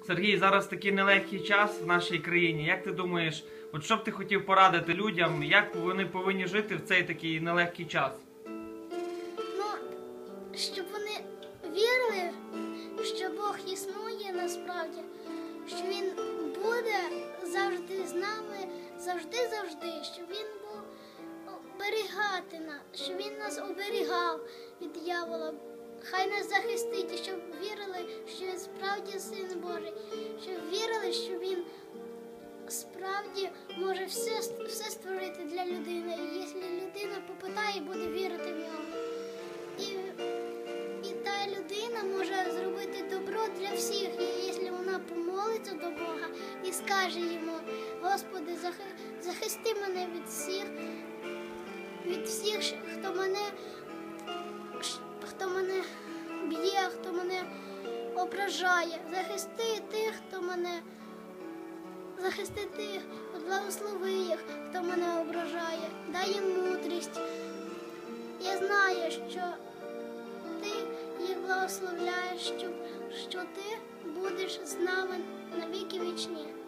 Сергій, зараз такий нелегкий час в нашій країні. Як ти думаєш, от що б ти хотів порадити людям, як вони повинні жити в цей такий нелегкий час? Ну, щоб вони вірили, що Бог існує насправді, що Він буде завжди з нами, завжди, щоб Він був оберігати нас, щоб Він нас оберігав від диявола. Хай нас захистить, і щоб вірили, що Він справді Син Божий, щоб вірили, що Він справді може все створити для людини. І якщо людина попитає, буде вірити в нього. І та людина може зробити добро для всіх. І якщо вона помолиться до Бога і скаже йому: Господи, захисти мене від всіх, хто мене б'є, хто мене ображає. Захисти тих, благослови їх, хто мене ображає. Дай їм мудрість. Я знаю, що ти їх благословляєш, що ти будеш з нами на віки вічні.